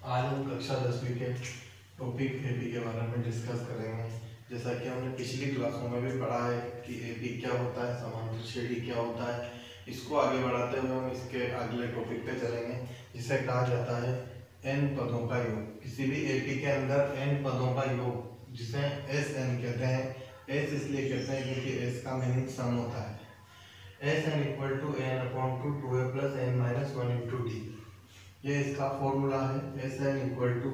आज हम कक्षा 10वीं के टॉपिक एपी के बारे में डिस्कस करेंगे। जैसा कि हमने पिछली क्लासों में भी पढ़ा है कि एपी क्या होता है, समांतर श्रेणी क्या होता है। इसको आगे बढ़ाते हुए हम इसके अगले टॉपिक पे चलेंगे, जिसे कहा जाता है n पदों का योग। किसी भी एपी के अंदर n पदों का योग, जिसे Sn कहते हैं। S इसलिए कहते हैं क्योंकि S का मीनिंग सम होता है। Sn equal to n/2 2a plus n minus 1 into D, ये इसका फॉर्मूला है। Sn equal to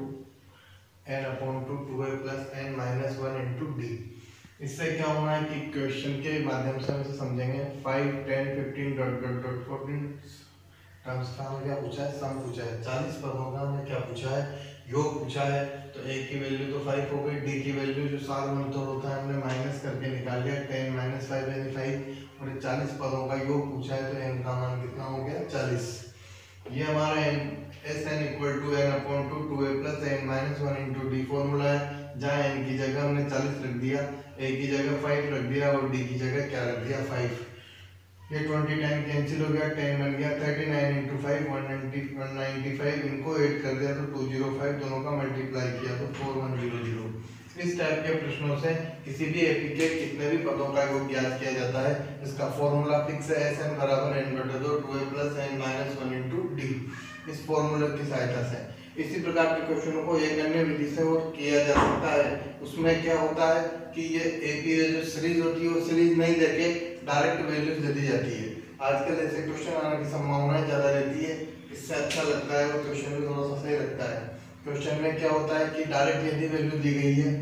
n/2 2a plus n minus 1 into D. इससे क्या होना है कि क्वेश्चन के माध्यम से हम इसे समझेंगे। 5 10 15 डॉट डॉट डॉट 14 टर्म्स का हमें क्या पूछा है, सम पूछा है। 40 पदों का हमें क्या पूछा है, योग पूछा है। तो a की वैल्यू तो 5 हो गई, d की वैल्यू जो सार मंत्र होता है हमने माइनस करके निकाल लिया। 10 माइनस 5 यानी 5, और 40 पदों का योग पूछा है तो n का मान कितना हो गया, 40। ये हमारा Sn equal to n/2 2a plus n minus 1 into D formula है। जहाँ n की जगह हमने 40 रख दिया, a की जगह 5 रख दिया और d की जगह क्या रख दिया, 5। ये 20 टाइम कैंसिल हो गया, 10 बन गया 39 इंटू 5 195। इनको ऐड कर दिया तो 205, दोनों का मल्टीप्लाई किया तो 4100। इस टाइप के प्रश्नों से किसी भी एपी के कितने भी पदों का योग ज्ञात किया जाता है। इसका फॉर्मूला फिक्स है, Sn बराबर n/2 2a plus n minus 1 into D. इस फॉर्मूले की सहायता से इसी प्रकार के क्वेश्चनों को एक अन्य विधि से और किया जा सकता है। उसमें क्या होता है कि ये एपी जो सीरीज होती है वो सीरीज नहीं देके डायरेक्ट वैल्यूज दे दी जाती है। आजकल ऐसे क्वेश्चन आने की संभावनाएं ज्यादा रहती है, इससे अच्छा लगता है और क्वेश्चन भी थोड़ा सा सही लगता है। क्वेश्चन में क्या होता है कि डायरेक्ट यदि वैल्यू दी गई है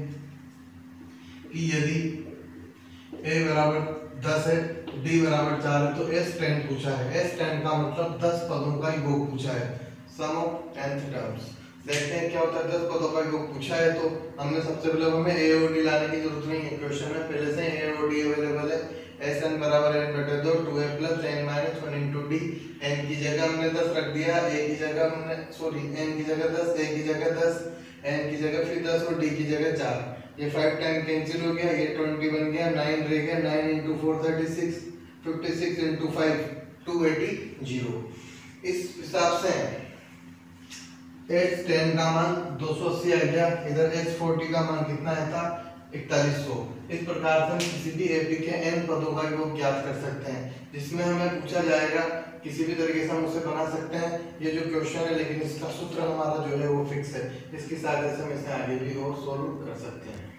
कि यदि a बराबर 10 है, d बराबर 4 है, तो S10 पूछा है। S10 का मतलब 10 पदों का योग पूछा है, सम ऑफ 10th टर्म्स। देखते हैं क्या होता है। 10 पदों का योग पूछा है तो हमने सबसे पहले हमें a और d लाने की जरूरत नहीं है, क्वेश्चन में पहले से a और d अवेलेबल है। Sn बराबर n/2 2a plus n minus 1 into D. n की जगह हमने 10 रख दिया, a की जगह हमने n की जगह 10, a की जगह 10, n की जगह फिर 10 और d की जगह 4। ये 5 टाइम कैंसिल हो गया, ये 20 बन गया, 9 रह गया, 9 इंटू 4 36, 56 इंटू 5 280। इस हिसाब से H10 का मान 280 आ गया। इधर H40 का मान कितना आया था, 4100। इस प्रकार से हम किसी भी एपी के n पदों का योग ज्ञात कर सकते हैं, जिसमें हमें पूछा जाएगा किसी भी तरीके से हम उसे बना सकते हैं। ये जो क्वेश्चन है, लेकिन इसका सूत्र हमारा जो है वो फिक्स है। इसकी सहायता से हम इसे आगे भी और सोल्व कर सकते हैं।